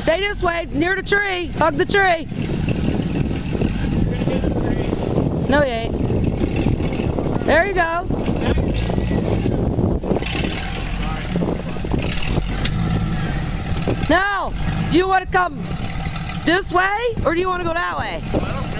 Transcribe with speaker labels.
Speaker 1: Stay this way, near the tree. Hug the tree. No, you ain't. There you go. Now, do you want to come this way or do you want to go that way?